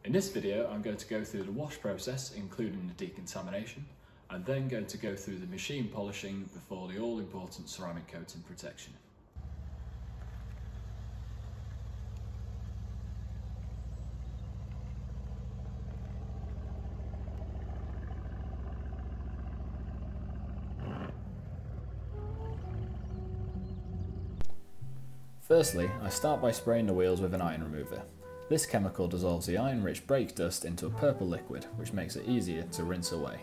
In this video I'm going to go through the wash process including the decontamination and then going to go through the machine polishing before the all-important ceramic coating protection. Firstly, I start by spraying the wheels with an iron remover. This chemical dissolves the iron-rich brake dust into a purple liquid, which makes it easier to rinse away.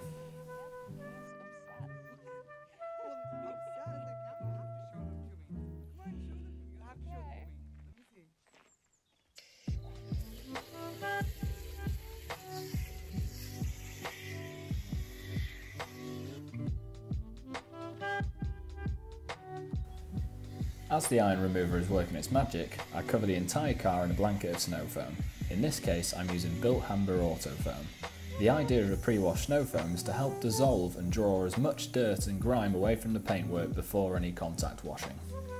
As the iron remover is working its magic, I cover the entire car in a blanket of snow foam. In this case, I'm using built Harper auto foam. The idea of a pre-washed snow foam is to help dissolve and draw as much dirt and grime away from the paintwork before any contact washing.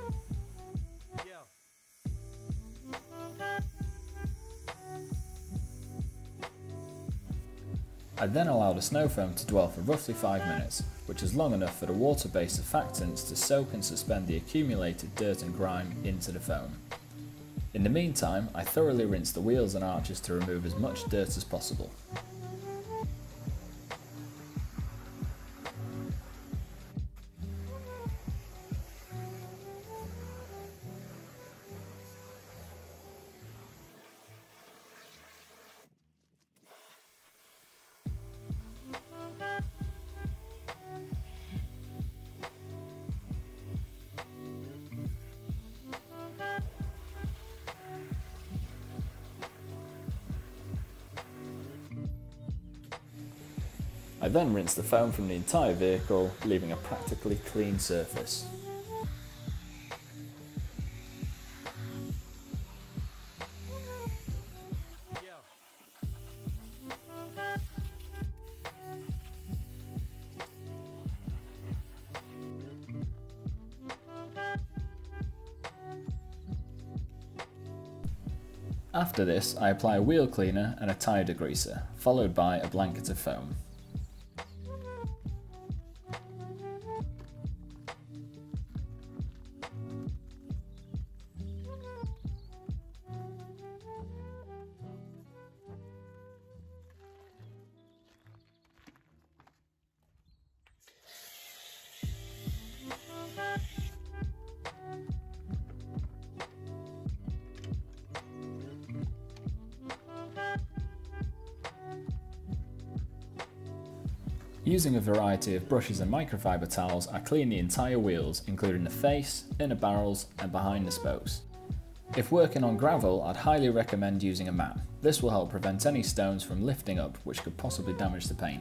I then allow the snow foam to dwell for roughly 5 minutes, which is long enough for the water-based surfactants to soak and suspend the accumulated dirt and grime into the foam. In the meantime, I thoroughly rinse the wheels and arches to remove as much dirt as possible. I then rinse the foam from the entire vehicle, leaving a practically clean surface. After this, I apply a wheel cleaner and a tyre degreaser, followed by a blanket of foam. Using a variety of brushes and microfiber towels, I clean the entire wheels, including the face, inner barrels and behind the spokes. If working on gravel, I'd highly recommend using a mat. This will help prevent any stones from lifting up, which could possibly damage the paint.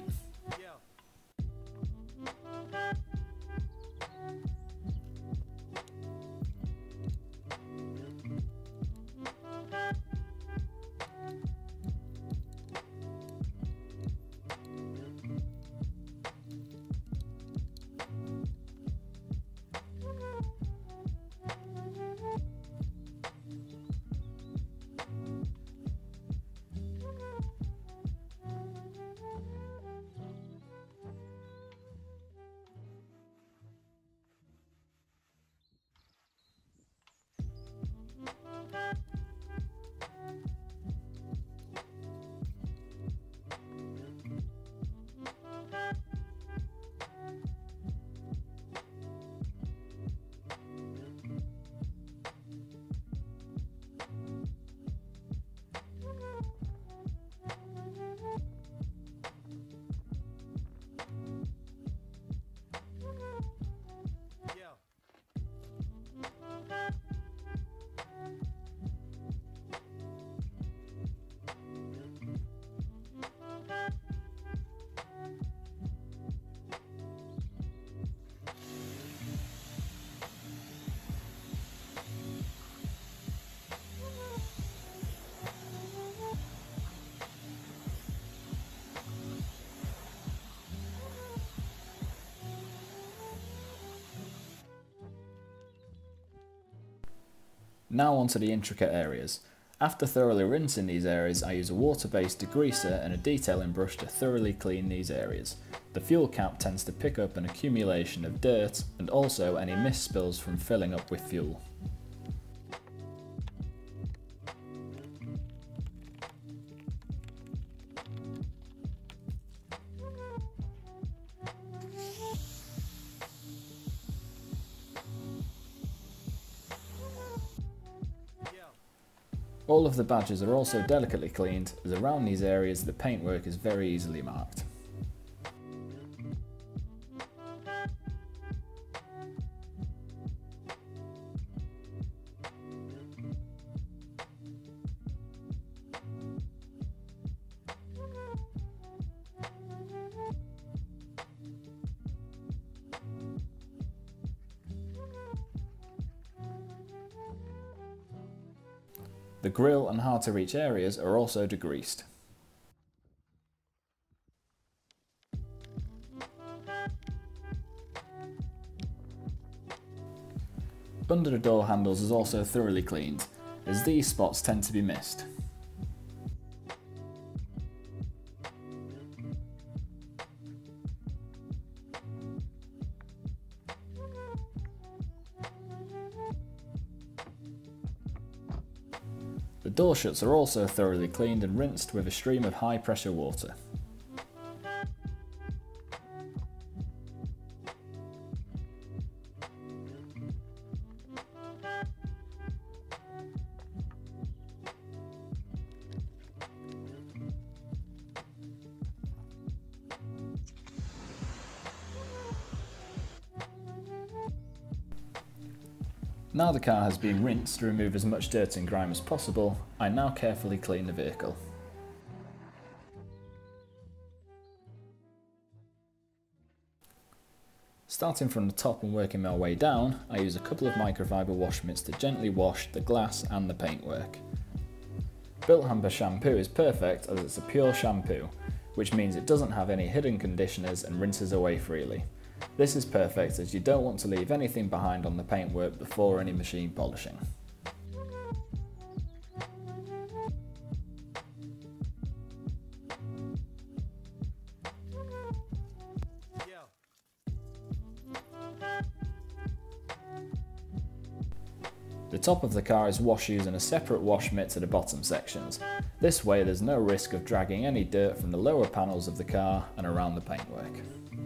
Now onto the intricate areas. After thoroughly rinsing these areas, I use a water-based degreaser and a detailing brush to thoroughly clean these areas. The fuel cap tends to pick up an accumulation of dirt and also any mist spills from filling up with fuel. All of the badges are also delicately cleaned, as around these areas the paintwork is very easily marked. The grille and hard to reach areas are also degreased. Under the door handles is also thoroughly cleaned, as these spots tend to be missed. The door shuts are also thoroughly cleaned and rinsed with a stream of high pressure water. Now the car has been rinsed to remove as much dirt and grime as possible, I now carefully clean the vehicle. Starting from the top and working my way down, I use a couple of microfiber wash mitts to gently wash the glass and the paintwork. Built Hamper shampoo is perfect as it's a pure shampoo, which means it doesn't have any hidden conditioners and rinses away freely. This is perfect as you don't want to leave anything behind on the paintwork before any machine polishing. The top of the car is washed using a separate wash mitt to the bottom sections. This way there's no risk of dragging any dirt from the lower panels of the car and around the paintwork.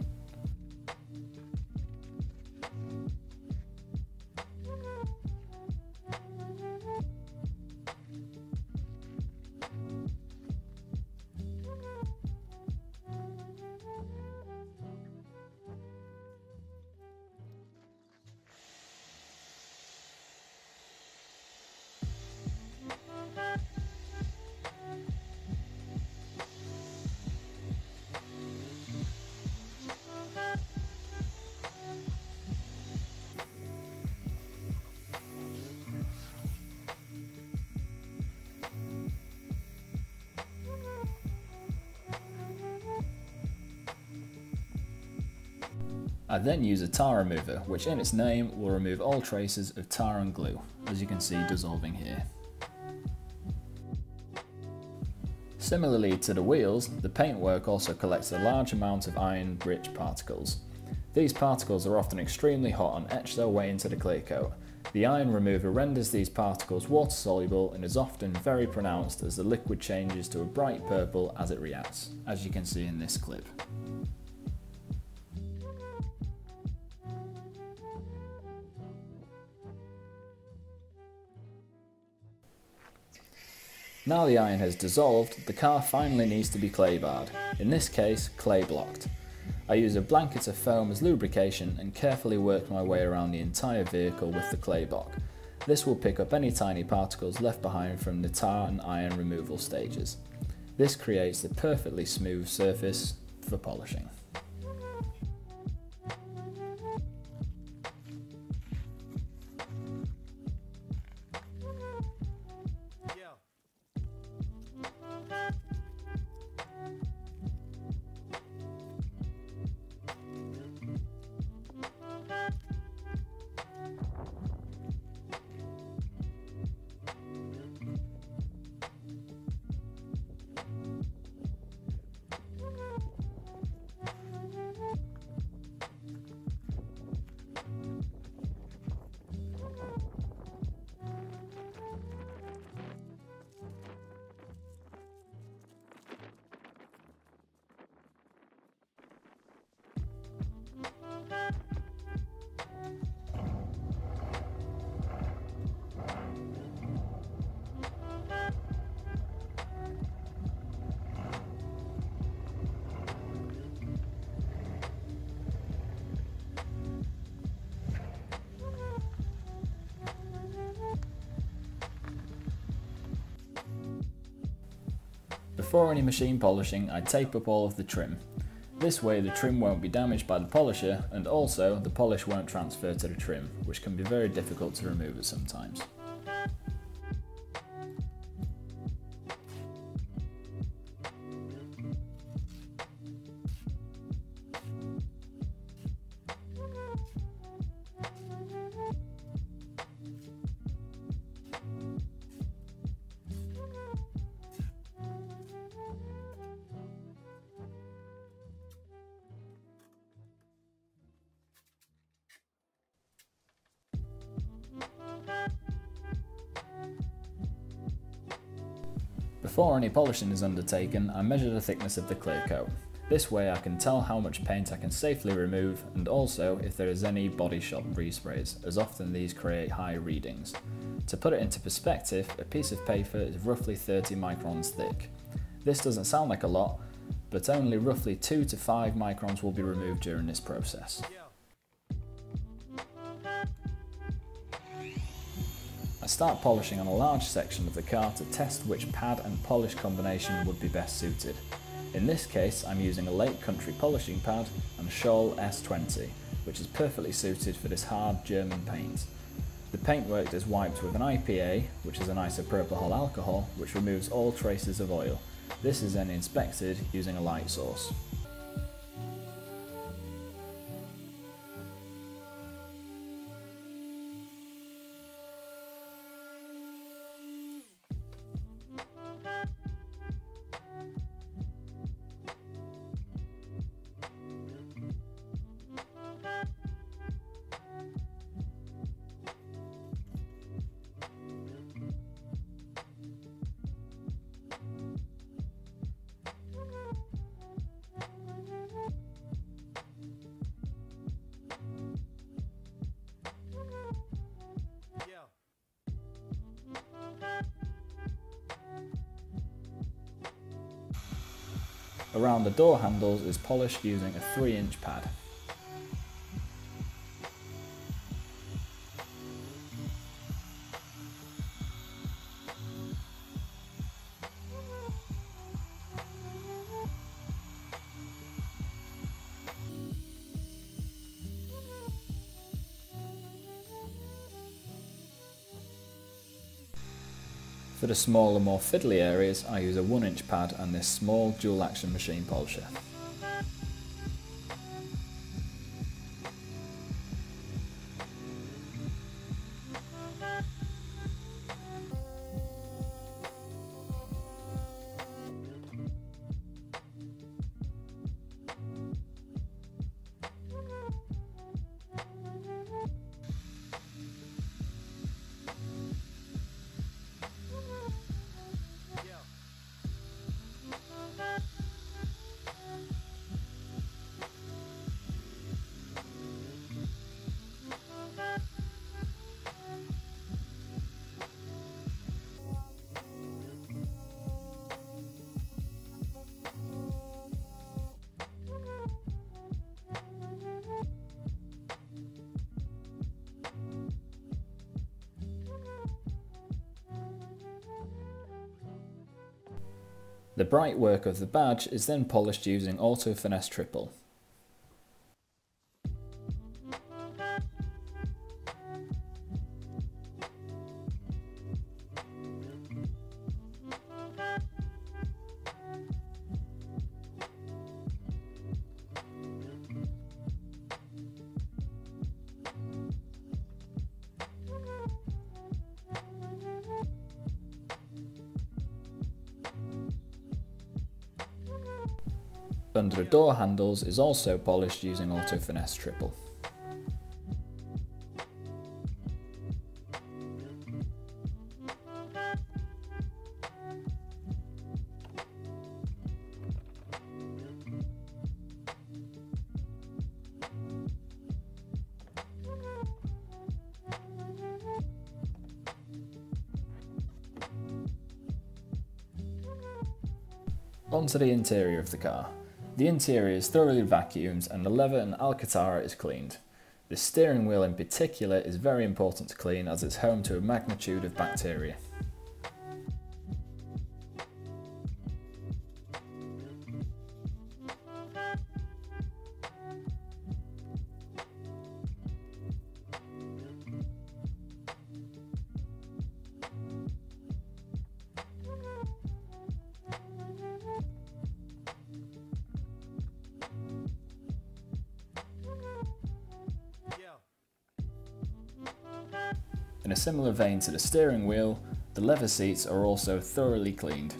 I then use a tar remover, which in its name will remove all traces of tar and glue, as you can see dissolving here. Similarly to the wheels, the paintwork also collects a large amount of iron-rich particles. These particles are often extremely hot and etch their way into the clear coat. The iron remover renders these particles water-soluble and is often very pronounced as the liquid changes to a bright purple as it reacts, as you can see in this clip. Now the iron has dissolved, the car finally needs to be clay barred, in this case clay blocked. I use a blanket of foam as lubrication and carefully work my way around the entire vehicle with the clay block. This will pick up any tiny particles left behind from the tar and iron removal stages. This creates a perfectly smooth surface for polishing. Before any machine polishing, I tape up all of the trim. This way the trim won't be damaged by the polisher, and also the polish won't transfer to the trim, which can be very difficult to remove at some times. Before any polishing is undertaken, I measure the thickness of the clear coat. This way I can tell how much paint I can safely remove, and also if there is any body shop resprays, as often these create high readings. To put it into perspective, a piece of paper is roughly 30 microns thick. This doesn't sound like a lot, but only roughly 2 to 5 microns will be removed during this process. I start polishing on a large section of the car to test which pad and polish combination would be best suited. In this case, I'm using a Lake Country polishing pad and Scholl S20, which is perfectly suited for this hard German paint. The paintwork is wiped with an IPA, which is an isopropyl alcohol, which removes all traces of oil. This is then inspected using a light source. Around the door handles is polished using a 3-inch pad. For the smaller, more fiddly areas, I use a 1-inch pad and this small dual action machine polisher. The bright work of the badge is then polished using Auto Finesse Triple. Under the door handles is also polished using Auto Finesse Triple. Onto the interior of the car. The interior is thoroughly vacuumed and the leather and alcantara is cleaned. The steering wheel in particular is very important to clean as it's home to a magnitude of bacteria. In a similar vein to the steering wheel, the leather seats are also thoroughly cleaned.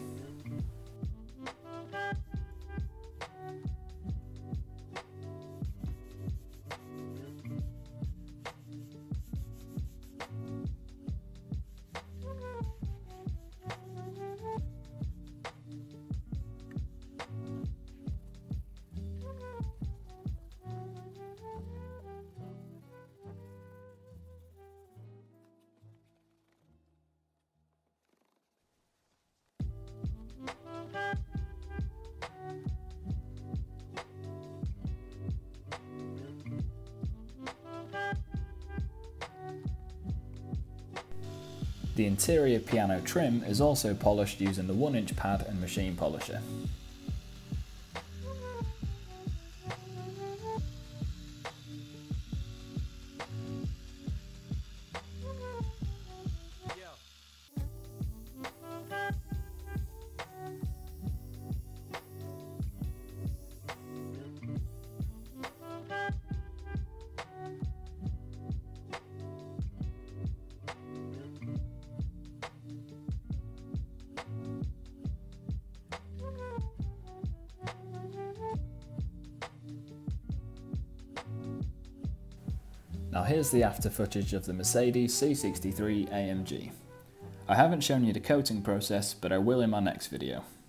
The interior piano trim is also polished using the 1-inch pad and machine polisher. Now here's the after footage of the Mercedes C63 AMG. I haven't shown you the coating process, but I will in my next video.